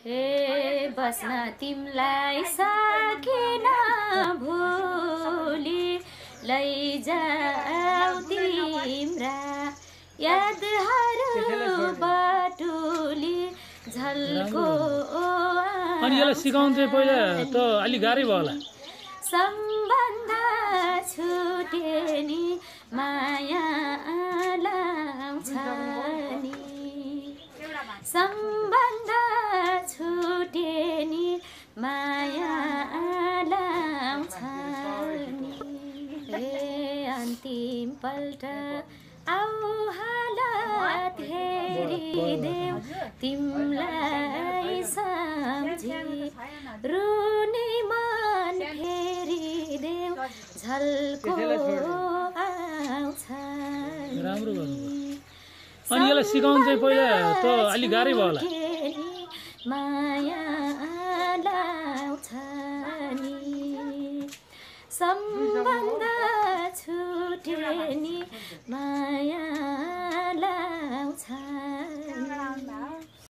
हे बस्न तिमलाई सकेन भोलि लैजाऊ तिम्रा यादहरू बटुली झल्को अनि यसलाई सिकाउनु चाहिँ पहिला त अलि गाह्रै भयो होला सम्बन्ध छुटे नि माया लाउँछ नि सम्बन्ध छुटे नि माया लाउँछ नि रे अन्तिम पल्ट आऊ हालत हेरिदेऊ तिमलाई सम्झी रुने मन फेरिदेऊ झल्को आउँछ राम्रो गर्नु अनि यसलाई सिकाउनु चाहिँ पहिला त अलि गाह्रै भयो होला माया लाउँछ नि सम्बन्ध छुटे नि माया